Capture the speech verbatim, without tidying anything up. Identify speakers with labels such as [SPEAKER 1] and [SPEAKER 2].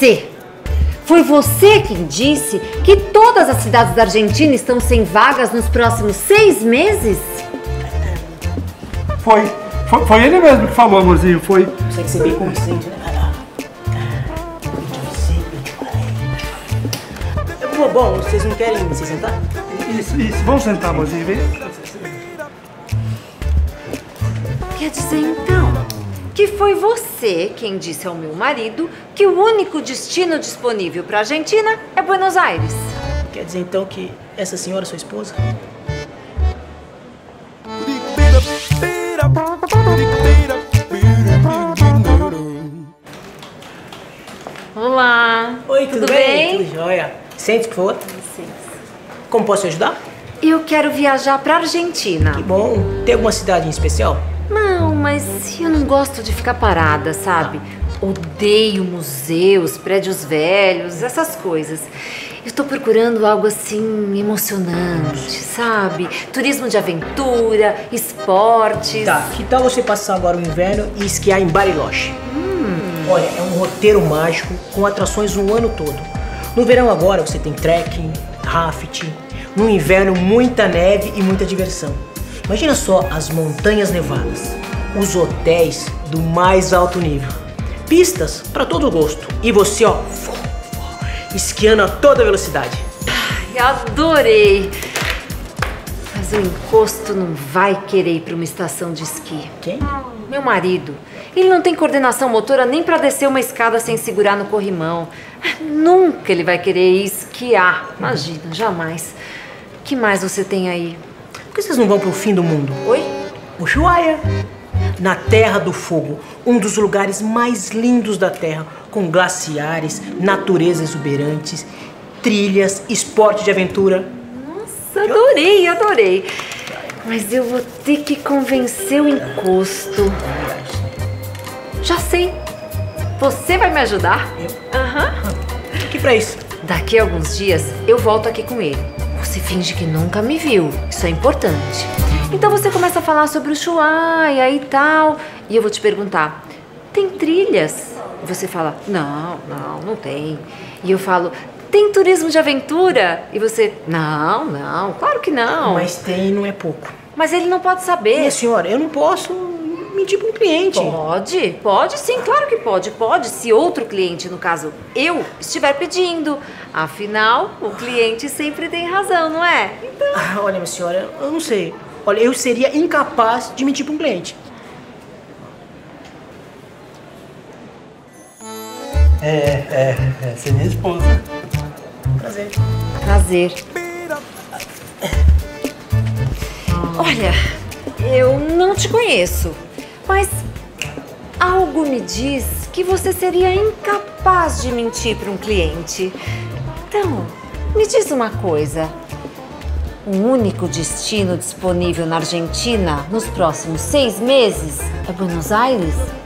[SPEAKER 1] você! Foi você quem disse que todas as cidades da Argentina estão sem vagas nos próximos seis meses?
[SPEAKER 2] Foi. Foi, foi ele mesmo que falou, amorzinho. Foi.
[SPEAKER 3] Você que ser bem consciente, né? Bom, vocês não querem se sentar?
[SPEAKER 2] Isso, isso. Vamos sentar, amorzinho. Vem.
[SPEAKER 1] Quer dizer, então, que foi você quem disse ao meu marido que o único destino disponível para a Argentina é Buenos Aires.
[SPEAKER 3] Quer dizer, então, que essa senhora é sua esposa?
[SPEAKER 1] Olá.
[SPEAKER 3] Oi, tudo,
[SPEAKER 1] tudo
[SPEAKER 3] bem?
[SPEAKER 1] bem?
[SPEAKER 3] Tudo jóia. Sente, por favor. Como posso te ajudar?
[SPEAKER 1] Eu quero viajar para a Argentina.
[SPEAKER 3] Que bom. Tem alguma cidade em especial?
[SPEAKER 1] Não, mas eu não gosto de ficar parada, sabe? Odeio museus, prédios velhos, essas coisas. Eu tô procurando algo assim emocionante, sabe? Turismo de aventura, esportes.
[SPEAKER 3] Tá, que tal você passar agora o inverno e esquiar em Bariloche? Hum. Olha, é um roteiro mágico com atrações o ano todo. No verão agora você tem trekking, rafting. No inverno muita neve e muita diversão. Imagina só as montanhas nevadas, os hotéis do mais alto nível, pistas para todo gosto e você, ó, esquiando a toda velocidade.
[SPEAKER 1] Ai, adorei! Mas o encosto não vai querer ir para uma estação de esqui.
[SPEAKER 3] Quem?
[SPEAKER 1] Meu marido. Ele não tem coordenação motora nem para descer uma escada sem segurar no corrimão. Nunca ele vai querer ir esquiar. Imagina, jamais. O que mais você tem aí?
[SPEAKER 3] Por que vocês não vão pro fim do mundo?
[SPEAKER 1] Oi?
[SPEAKER 3] Ushuaia, na Terra do Fogo, um dos lugares mais lindos da Terra, com glaciares, natureza exuberantes, trilhas, esporte de aventura.
[SPEAKER 1] Nossa, adorei, adorei. Mas eu vou ter que convencer o encosto. Já sei. Você vai me ajudar?
[SPEAKER 3] Eu?
[SPEAKER 1] Aham.
[SPEAKER 3] Que pra isso?
[SPEAKER 1] Daqui a alguns dias eu volto aqui com ele. Você finge que nunca me viu. Isso é importante. Então você começa a falar sobre o Ushuaia e tal. E eu vou te perguntar, tem trilhas? E você fala, não, não, não tem. E eu falo, tem turismo de aventura? E você, não, não, claro que não.
[SPEAKER 3] Mas tem e não é pouco.
[SPEAKER 1] Mas ele não pode saber.
[SPEAKER 3] Minha senhora, eu não posso mentir para um cliente.
[SPEAKER 1] Pode, pode sim, claro que pode. Pode, se outro cliente, no caso eu, estiver pedindo. Afinal, o cliente sempre tem razão, não é? Então...
[SPEAKER 3] Ah, olha, minha senhora, eu não sei. Olha, eu seria incapaz de mentir para um cliente.
[SPEAKER 2] É, é, é. Você é minha esposa.
[SPEAKER 3] Prazer.
[SPEAKER 1] Prazer. Olha, eu não te conheço, mas algo me diz que você seria incapaz de mentir para um cliente. Então, me diz uma coisa. O único destino disponível na Argentina nos próximos seis meses é Buenos Aires?